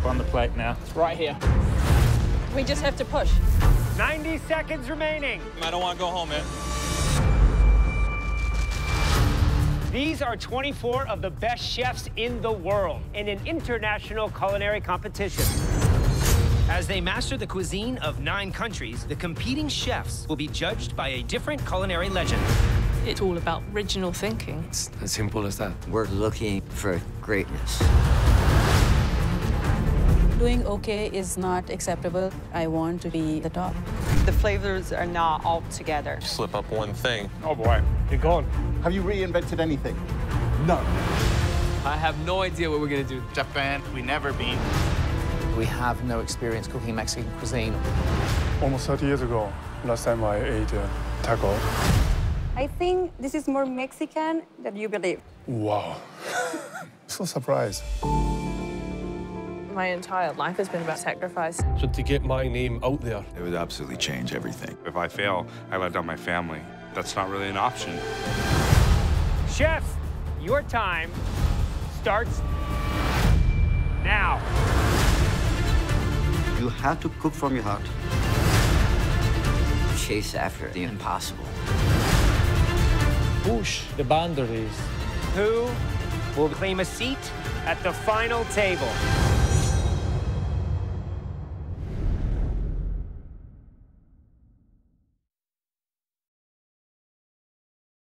on the plate now. It's right here. We just have to push. 90 seconds remaining. I don't want to go home, man. These are 24 of the best chefs in the world in an international culinary competition. As they master the cuisine of 9 countries, the competing chefs will be judged by a different culinary legend. It's all about original thinking. It's as simple as that. We're looking for greatness. Doing okay is not acceptable. I want to be the top. The flavors are not all together. Slip up one thing. Oh boy, you're gone. Have you reinvented anything? No. I have no idea what we're gonna do. Japan, we never been. We have no experience cooking Mexican cuisine. Almost 30 years ago, last time I ate taco. I think this is more Mexican than you believe. Wow. So surprised. My entire life has been about sacrifice. So to get my name out there, it would absolutely change everything. If I fail, I let down my family. That's not really an option. Chefs, your time starts now. You have to cook from your heart. Chase after the impossible. Push the boundaries. Who will claim a seat at the final table?